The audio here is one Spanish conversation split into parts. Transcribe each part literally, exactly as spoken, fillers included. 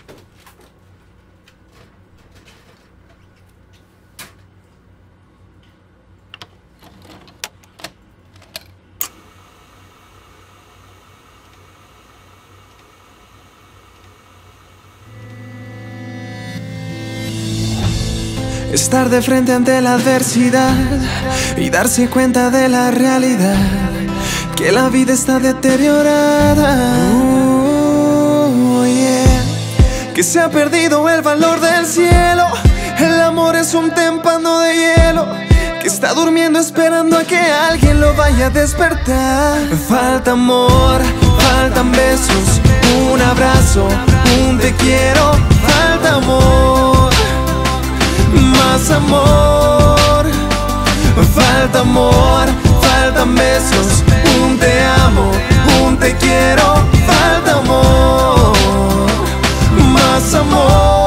Estar de frente ante la adversidad y darse cuenta de la realidad, que la vida está deteriorada. Oh, yeah. Que se ha perdido el valor del cielo. El amor es un témpano de hielo que está durmiendo esperando a que alguien lo vaya a despertar. Falta amor, faltan besos, un abrazo, un te quiero. Falta amor, más amor. Falta amor, faltan besos, un te amo, un te quiero. Falta amor, más amor.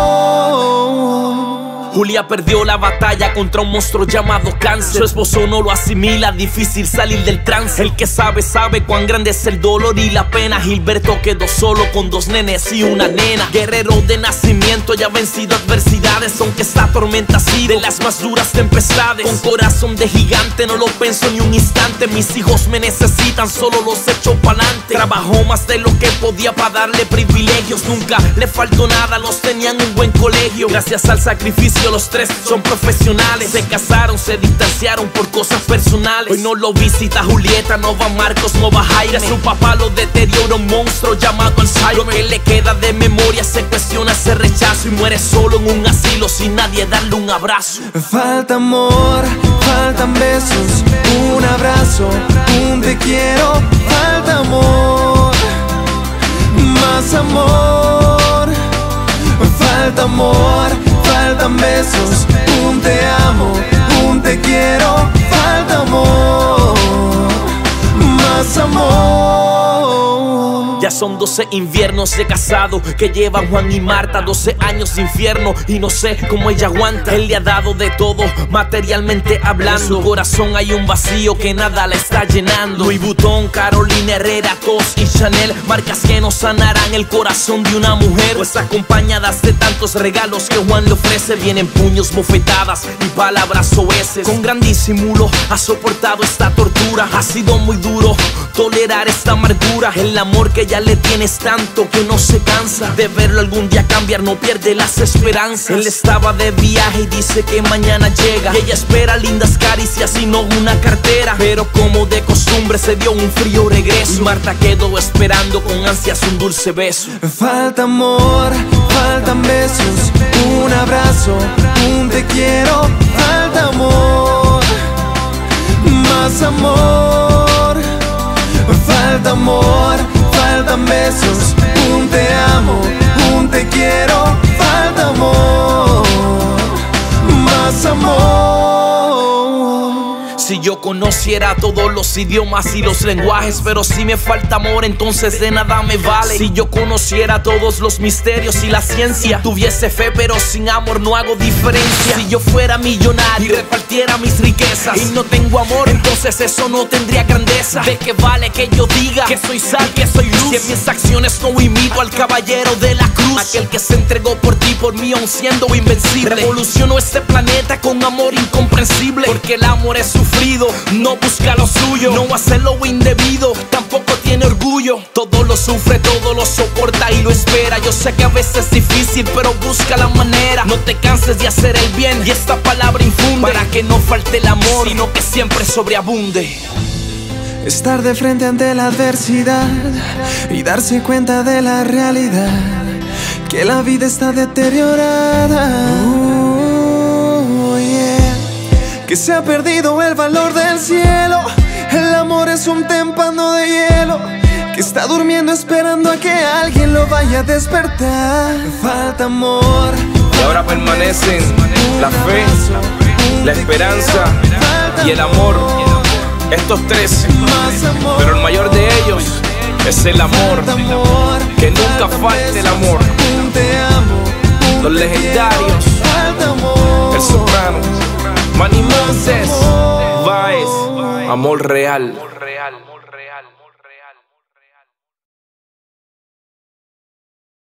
Julia perdió la batalla contra un monstruo llamado cáncer. Su esposo no lo asimila, difícil salir del trance. El que sabe, sabe cuán grande es el dolor y la pena. Gilberto quedó solo con dos nenes y una nena. Guerrero de nacimiento, ya vencido adversidades, aunque esta tormenta ha sido de las más duras tempestades. Con corazón de gigante, no lo pensó ni un instante. Mis hijos me necesitan, solo los echo pa'lante. Trabajó más de lo que podía para darle privilegios. Nunca le faltó nada, los tenían en un buen colegio. Gracias al sacrificio los tres son profesionales. Se casaron, se distanciaron por cosas personales. Hoy no lo visita Julieta, no va Marcos, no va Jaime. Su papá lo deteriora, un monstruo llamado Alzheimer. Lo que le queda de memoria se cuestiona ese rechazo y muere solo en un asilo sin nadie darle un abrazo. Falta amor, faltan besos, un abrazo, un te quiero. Falta amor, más amor. Falta amor, faltan besos, un te amo, un te quiero. Falta amor, más amor. Ya son doce inviernos de casado que llevan Juan y Marta, doce años de infierno y no sé cómo ella aguanta. Él le ha dado de todo, materialmente hablando. En su corazón hay un vacío que nada la está llenando. Louis Vuitton, Carolina Herrera, Toss y Chanel, marcas que no sanarán el corazón de una mujer, pues acompañadas de tantos regalos que Juan le ofrece, vienen puños, bofetadas y palabras soeces. Con gran disimulo ha soportado esta tortura. Ha sido muy duro tolerar esta amargura. El amor que ya le tienes tanto que no se cansa de verlo algún día cambiar, no pierde las esperanzas. Él estaba de viaje y dice que mañana llega, y ella espera lindas caricias y no una cartera. Pero como de costumbre se dio un frío regreso y Marta quedó esperando con ansias un dulce beso. Falta amor, faltan besos, un abrazo, un te quiero. Falta amor, más amor. Falta amor, faltan besos, un te amo, un te quiero. Falta amor, más amor. Si yo conociera todos los idiomas y los lenguajes, pero si me falta amor, entonces de nada me vale. Si yo conociera todos los misterios y la ciencia, tuviese fe pero sin amor no hago diferencia. Si yo fuera millonario y repartiera mis riquezas y no tengo amor, entonces eso no tendría grandeza. ¿De qué vale que yo diga que soy sal, que soy luz, si en mis acciones no imito al caballero de la cruz? Aquel que se entregó por ti, por mí, aun siendo invencible. Revolucionó este planeta con amor incomprensible, porque el amor es sufrido, no busca lo suyo, no hace lo indebido, tampoco tiene orgullo. Todo lo sufre, todo lo soporta y lo espera. Yo sé que a veces es difícil, pero busca la manera. No te canses de hacer el bien y esta palabra infunde, para que no falte el amor, sino que siempre sobreabunde. Estar de frente ante la adversidad y darse cuenta de la realidad, que la vida está deteriorada. Oh, yeah. Que se ha perdido el valor del cielo. El amor es un témpano de hielo que está durmiendo esperando a que alguien lo vaya a despertar. Falta amor, y ahora permanecen la fe, la esperanza y el amor. Estos tres, pero el mayor de ellos es el amor. Que nunca falte el amor. Los legendarios, el soprano, Manny Montes, Baez, amor real.